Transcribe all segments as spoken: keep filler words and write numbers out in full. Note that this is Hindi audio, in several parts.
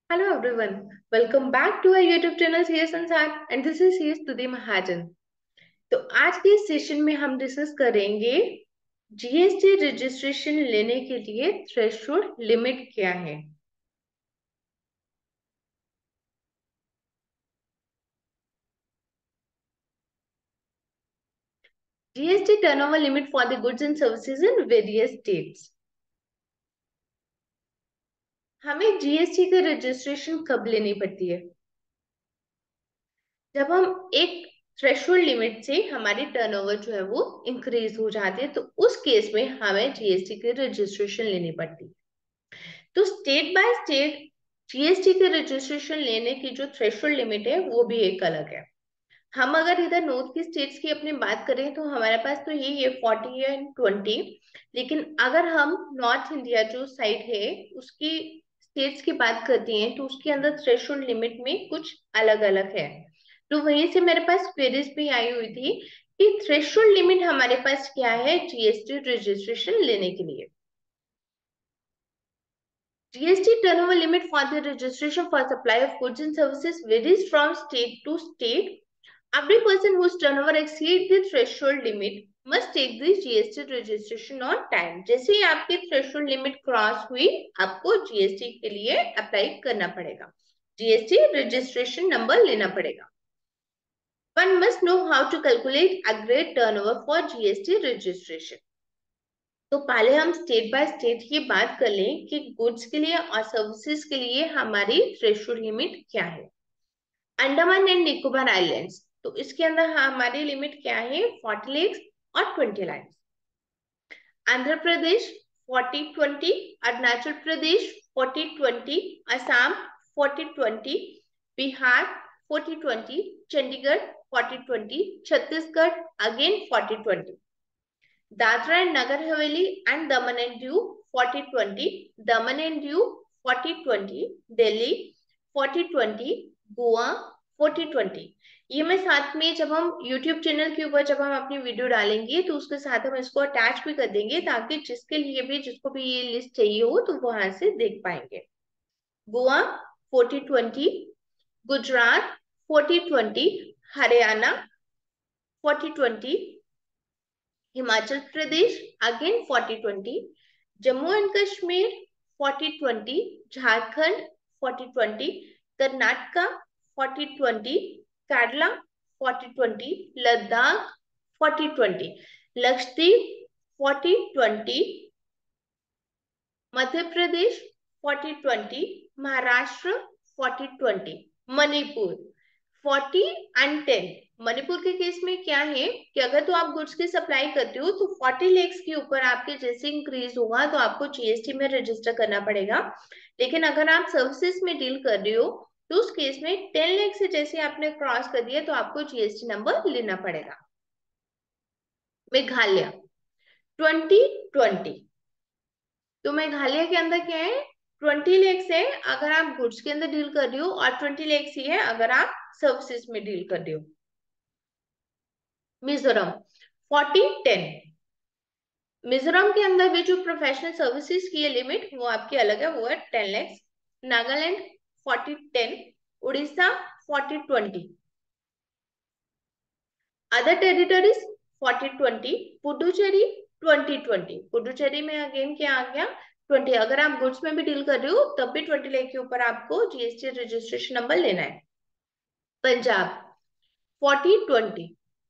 Hello everyone, welcome back to our YouTube channel C S Ansar and this is C S Tudhi Mahajan। तो आज के इस सेशन में हम डिस्कस करेंगे जीएसटी रजिस्ट्रेशन लेने के लिए थ्रेशोल्ड लिमिट क्या है। GST turnover limit for the goods and services in various states. हमें जीएसटी का रजिस्ट्रेशन कब लेनी पड़ती है? जब हम एक थ्रेशोल्ड लिमिट से हमारी टर्नओवर जो है वो इंक्रीज हो जाती है, तो उस केस में हमें जीएसटी की रजिस्ट्रेशन लेनी पड़ती है। तो स्टेट बाय स्टेट जीएसटी के रजिस्ट्रेशन लेने की जो थ्रेशोल्ड लिमिट है वो भी एक अलग है। हम अगर इधर नॉर्थ की स्टेट्स की अपनी बात करें तो हमारे पास तो यही है फोर्टी एंड ट्वेंटी। लेकिन अगर हम नॉर्थ इंडिया जो साइड है उसकी स्टेट्स की बात करती हैं तो उसके अंदर थ्रेशोल्ड लिमिट में कुछ अलग अलग है। तो वहीं से मेरे पास क्वेरीज भी आई हुई थी कि थ्रेशोल्ड लिमिट हमारे पास क्या है जीएसटी रजिस्ट्रेशन लेने के लिए। G S T turnover limit for the registration for supply of goods and services varies from state to state. Every person whose turnover exceeds the threshold limit must take the G S T registration on time. जैसे ही आपकी threshold limit cross हुई, आपको G S T के लिए apply करना पड़ेगा, G S T registration number लेना पड़ेगा। One must know how to calculate aggregate turnover for G S T registration. तो पहले हम स्टेट बाय स्टेट की बात कर लें कि गुड्स के लिए और सर्विसेज के लिए हमारी थ्रेशोल्ड लिमिट क्या है। अंडमान एंड निकोबार आइलैंड्स, तो इसके अंदर हमारी लिमिट क्या है? फोर्टी लेक्स और ट्वेंटी लाइन्स। Andhra Pradesh forty twenty, Arunachal Pradesh forty twenty, Assam forty twenty, Bihar forty twenty, Chandigarh forty twenty, Chhattisgarh again forty twenty, Dadra and Nagar Haveli and Daman and Diu forty twenty, Daman and Diu forty twenty, Delhi forty twenty, Goa forty twenty. ये मैं साथ में जब हम YouTube चैनल के ऊपर जब हम अपनी वीडियो डालेंगे तो उसके साथ हम इसको अटैच भी कर देंगे ताकि जिसके लिए भी जिसको भी ये लिस्ट चाहिए हो तो वहां से देख पाएंगे। Goa forty twenty, Gujarat forty twenty, Haryana forty twenty, Himachal Pradesh again forty twenty, Jammu and Kashmir forty twenty, Jharkhand forty twenty, Karnataka forty twenty, Kerala forty twenty, Ladakh forty twenty, Lakshadweep forty twenty, Madhya Pradesh forty twenty, Maharashtra forty twenty, Manipur forty and ten. Manipur के केस में क्या है कि अगर तो आप गुड्स की सप्लाई करते हो तो फोर्टी लेक्स के ऊपर आपके जैसे इंक्रीज होगा तो आपको जीएसटी में रजिस्टर करना पड़ेगा। लेकिन अगर आप सर्विसेज में डील कर रहे हो तो उस केस में टेन लेख से जैसे आपने क्रॉस कर दिया तो आपको जीएसटी नंबर लेना पड़ेगा। मेघालय ट्वेंटी ट्वेंटी, तो मेघालय के अंदर क्या है? ट्वेंटी लेक्स है अगर आप गुड्स के अंदर डील कर रहे हो और ट्वेंटी लेक्स ही है अगर आप सर्विसेज में डील कर रहे हो। मिजोरम फोर्टी टेन, मिजोरम के अंदर भी जो प्रोफेशनल सर्विसेज की है लिमिट वो आपकी अलग है, वो है ten lakhs. Nagaland forty ten, Orissa forty twenty, other territories forty twenty, Puducherry twenty twenty. Puducherry में अगेन क्या आ गया? ट्वेंटी। अगर आप गुड्स में भी डील कर रहे हो तब भी ट्वेंटी लाख के ऊपर आपको जीएसटी रजिस्ट्रेशन नंबर लेना है। Punjab forty twenty,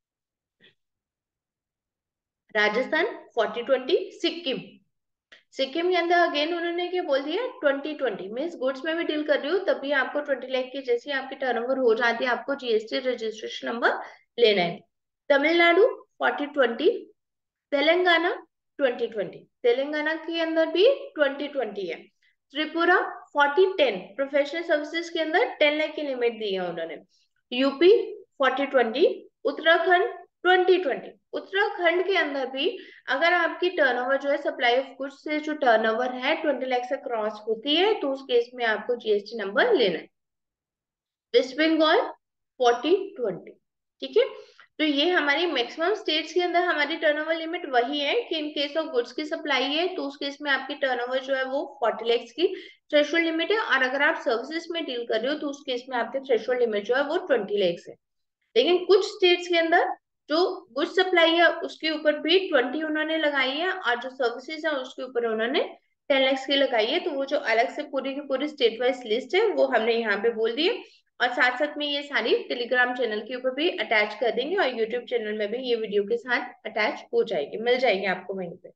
Rajasthan forty twenty, Sikkim Sikkim के अंदर अगेन उन्होंने क्या बोल दिया? ट्वेंटी ट्वेंटी मीन्स गुड्स में भी डील कर रही हो तब भी आपको ट्वेंटी लाख की जैसे आपकी टर्नओवर हो जाती है आपको जीएसटी रजिस्ट्रेशन नंबर लेना है। Tamil Nadu forty twenty, Telangana twenty twenty, Telangana के अंदर भी ट्वेंटी ट्वेंटी है। Tripura forty ten, professional services के अंदर टेन लाख की लिमिट दी है उन्होंने। UP forty twenty, Uttarakhand twenty twenty. Uttarakhand के अंदर भी अगर आपकी टर्नओवर जो है सप्लाई ऑफ गुड्स से जो टर्नओवर है ट्वेंटी लाख से क्रॉस होती है तो उस केस में आपको जीएसटी नंबर लेना है। वेस्ट बंगाल फोर्टी ट्वेंटी, ठीक है। तो ये हमारी मैक्सिमम स्टेट्स के अंदर हमारी टर्नओवर लिमिट वही है कि इन केस ऑफ गुड्स की सप्लाई है तो उस केस में आपकी टर्नओवर जो है वो फोर्टी लैक्स की थ्रेशोल्ड लिमिट है, और अगर आप सर्विसेज में डील कर रहे हो तो उस केस में आपकी थ्रेशोल्ड लिमिट जो है वो ट्वेंटी लैक्स है। लेकिन कुछ स्टेट्स के अंदर जो गुड्स सप्लाई है उसके ऊपर भी ट्वेंटी उन्होंने लगाई है, और जो सर्विसेज है उसके ऊपर उन्होंने टेन लैक्स की लगाई है। तो वो जो अलग से पूरी की पूरी स्टेट वाइज लिस्ट है वो हमने यहाँ पे बोल दी है, और साथ साथ में ये सारी टेलीग्राम चैनल के ऊपर भी अटैच कर देंगे, और यूट्यूब चैनल में भी ये वीडियो के साथ अटैच हो जाएगी, मिल जाएगी आपको वहीं पे।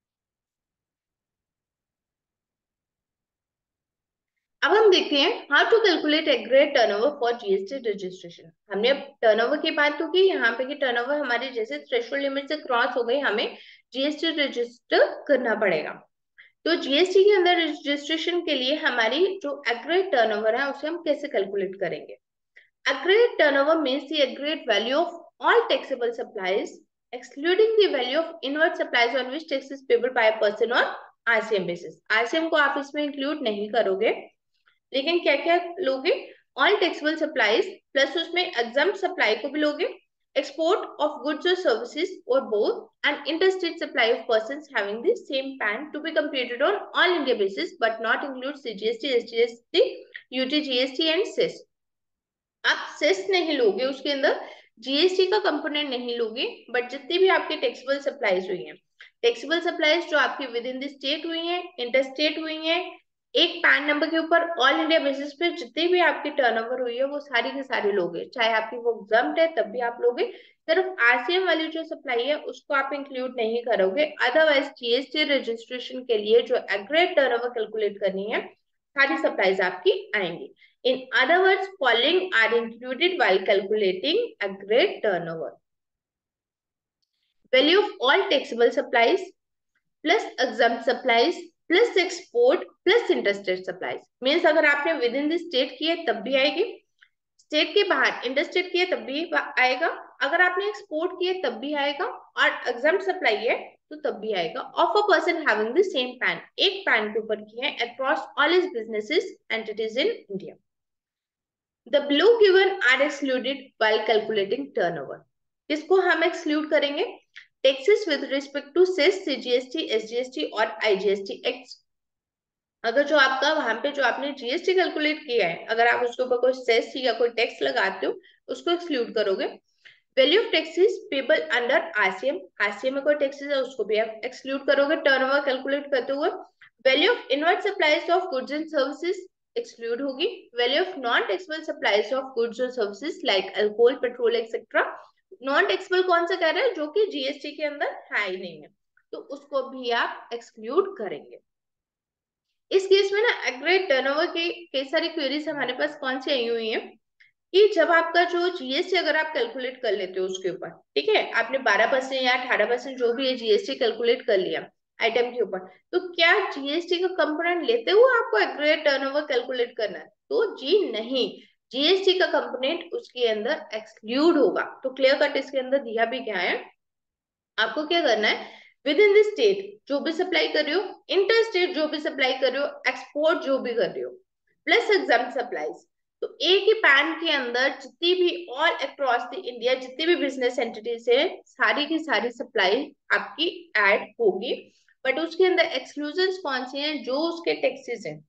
अब हम देखते हैं how to calculate aggregate turnover for GST registration. हमने अब टर्नओवर की बात तो की यहाँ पे कि टर्नओवर हमारी जैसे थ्रेशोल्ड लिमिट से क्रॉस हो गई, हमें जीएसटी रजिस्टर करना पड़ेगा। तो जीएसटी के अंदर रजिस्ट्रेशन के लिए हमारी जो एग्रीगेट टर्नओवर है उसे हम कैसे कैलकुलेट करेंगे। Aggregate turnover means the aggregate value of all taxable supplies, excluding the value of inward supplies on which tax is payable by a person on R C M basis. R C M को आप इसमें इंक्लूड नहीं करोगे, लेकिन क्या क्या लोगे, ऑल टैक्सेबल सप्लाईज प्लस उसमें एग्जम्प्ट सप्लाई को भी लोगे, export of goods or services or both, and interstate supply of persons having the same P A N to be computed on all India basis but not include C G S T, S G S T, U T, G S T and cess। आप सेस नहीं लोगे, उसके अंदर जीएसटी का कंपोनेंट नहीं लोगे, बट जितनी भी आपके टैक्सेबल सप्लाईज हुई हैं, टैक्सेबल सप्लाईज जो आपकी विद इन द स्टेट हुई हैं, इंटर स्टेट हुई हैं, एक पैन नंबर के ऊपर ऑल इंडिया बेसिस पे जितनी भी आपकी टर्नओवर हुई है वो सारी के सारे लोगे, चाहे आपकी वो एग्जम्प्ट है तब भी आप लोगे। सिर्फ आरसीएम वाली जो सप्लाई है उसको आप इंक्लूड नहीं करोगे, अदरवाइज जीएसटी रजिस्ट्रेशन के लिए जो एग्रीगेट टर्नओवर कैलकुलेट करनी है सारी सप्लाईज आपकी आएंगी। In other words, following are included while calculating aggregate turnover. Value of all taxable supplies plus exempt supplies plus export plus interstate supplies. Means अगर आपने within the state की है तब भी आएगी, स्टेट के बाहर इंटरस्टेट की है तब भी आएगा, अगर आपने एक्सपोर्ट किए तब भी आएगा, और एग्जम्प्ट सप्लाई है तो तब भी आएगा। Of a person having the same PAN, एक पैन के ऊपर की है across all his businesses entities in India. The below given are excluded while calculating turnover. किसको हम exclude करेंगे, taxes with respect to cess, C G S T, S G S T और I G S T acts। अगर जो आपका वहां पे जो आपने जीएसटी कैलकुलेट किया है, अगर आप उसके ऊपर कोई सेस या कोई टैक्स लगाते हो उसको एक्सक्लूड करोगे। Value of taxes payable under RCM, RCM में कोई टैक्सेस है उसको भी आप एक्सक्लूड करोगे टर्नओवर कैलकुलेट करते हुए। Value of inward supplies of goods and services exclude होगी। Value of non taxable supplies of goods और services like alcohol, petrol etcetera. Non taxable कौन सा कह रहा है, जो कि जीएसटी के अंदर है ही नहीं है, तो उसको भी आप एक्सक्लूड करेंगे। इस केस में ना एग्रीगेट टर्नओवर की कई सारी क्वेरीज हमारे पास कौन सी आई हुई हैं कि जब आपका जो जीएसटी अगर आप कैलकुलेट कर लेते हो उसके ऊपर, ठीक है, आपने बारह परसेंट या अठारह परसेंट जो भी है जीएसटी कैलकुलेट कर लिया आइटम के ऊपर, तो क्या जीएसटी का कंपोनेंट लेते हुए आपको एग्रीगेट टर्नओवर कैलकुलेट करना है, तो जी नहीं, जीएसटी का कंपोनेंट उसके अंदर एक्सक्लूड होगा। तो क्लियर कट इसके अंदर दिया भी क्या है, आपको क्या करना है, विद इन द स्टेट जो भी सप्लाई कर रहे हो, इंटर स्टेट जो भी सप्लाई कर रहे हो, एक्सपोर्ट जो भी कर रहे हो, प्लस एग्जाम सप्लाईज, तो एक ही पैन के अंदर जितनी भी ऑल अक्रॉस द इंडिया जितनी भी बिजनेस एंटिटीज है सारी की सारी सप्लाई आपकी ऐड होगी, बट उसके अंदर एक्सक्लूजन कौन से हैं, जो उसके टैक्सेस हैं,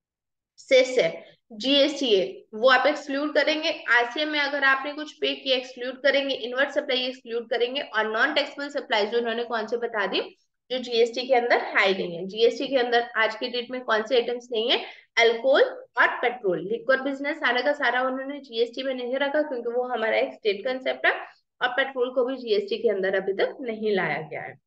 सेस है, जीएसटी है, वो आप एक्सक्लूड करेंगे। आरसीएम में अगर आपने कुछ पे किया एक्सक्लूड करेंगे, इनवर्ट सप्लाई एक्सक्लूड करेंगे, और नॉन टैक्सेबल सप्लाई जो उन्होंने कौन से बता दी, जो जीएसटी के अंदर है नहीं है। जीएसटी के अंदर आज की डेट में कौन से आइटम्स नहीं है, अल्कोहल और पेट्रोल। लिक्विड बिजनेस सारा का सारा उन्होंने जीएसटी में नहीं रखा क्योंकि वो हमारा एक स्टेट कंसेप्ट है, और पेट्रोल को भी जीएसटी के अंदर अभी तक नहीं लाया गया है।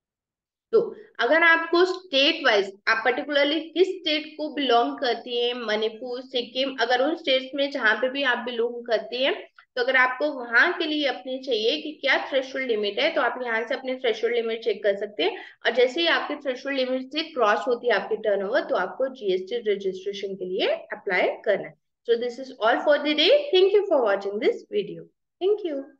तो अगर आपको स्टेट वाइज आप पर्टिकुलरली किस स्टेट को बिलोंग करती हैं, मणिपुर, सिक्किम, अगर उन स्टेट्स में जहां पे भी आप बिलोंग करती हैं, तो अगर आपको वहां के लिए अपनी चाहिए कि क्या थ्रेशोल्ड लिमिट है, तो आप यहाँ से अपनी थ्रेशोल्ड लिमिट चेक कर सकते हैं, और जैसे ही आपकी थ्रेशोल्ड लिमिट से क्रॉस होती है आपकी टर्नओवर, तो आपको जीएसटी रजिस्ट्रेशन के लिए अप्लाई करना है। So this is all for the day, thank you for watching this video, thank you.